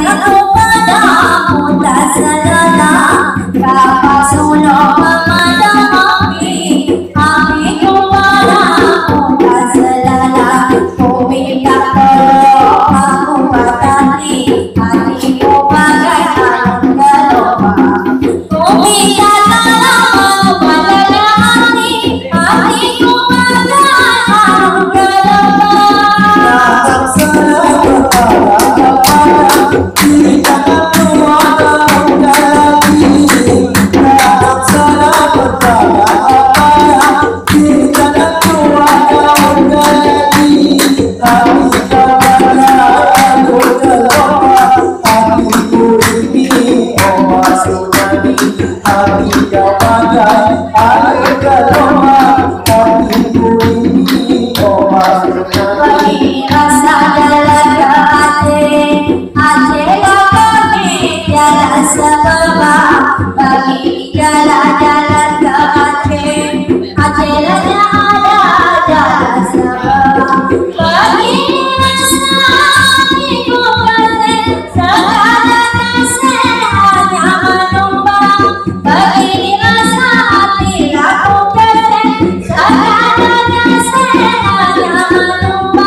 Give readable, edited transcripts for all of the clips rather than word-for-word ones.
aku padamu tak selena, dapat sulung memadam api. Apiku padamu tak selena, ku minta tolong aku batasi. Hatiku bagai alun gelombang, ku minta tolong aku batasi. Hatiku bagai alun gelombang. Bagi rasa jalan ke Aceh, Acehlah kami jalan sebab. Bagi jalan-jalan ke Aceh, Acehlah ada jalan sebab. Bagi rasa hatiku kasih, segala kasih hanya menumpang. Bagi rasa hati aku kasih, segala kasih hanya menumpang.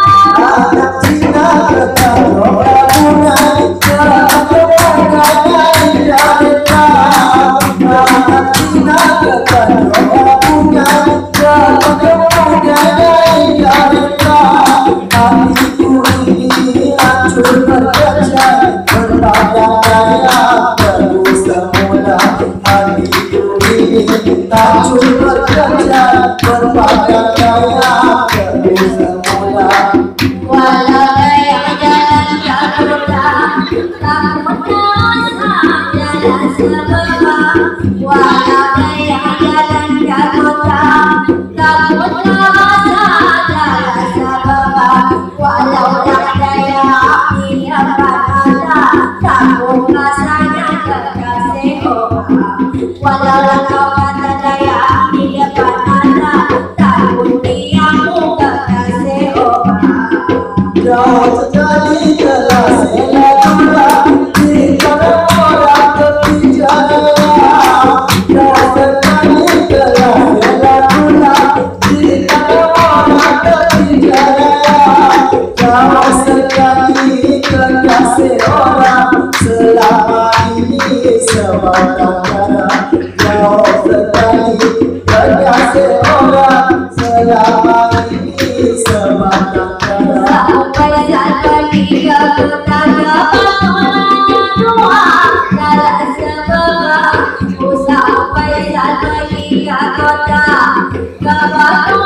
Walau gaya jalan karulah, takut jalan sebab. Walau gaya jalan karulah, takut jalan sebab. Walau daya api dapat ada, takut rasanya kekasih orang. Walau kau kata daya api dapat ada, takut diamu kekasih orang. Jauh terjadi telah selera di dalam orang terpijak. Jauh terjadi telah selera di dalam orang terpijak. Jauh terjadi kekasih orang selama ini sebatang kara. Jauh terjadi kekasih orang selama ini sebatang kara. Faizal pergi ke kota kebetulannya dua jalan sebab. Usah Faizal pergi ke kota kebetulannya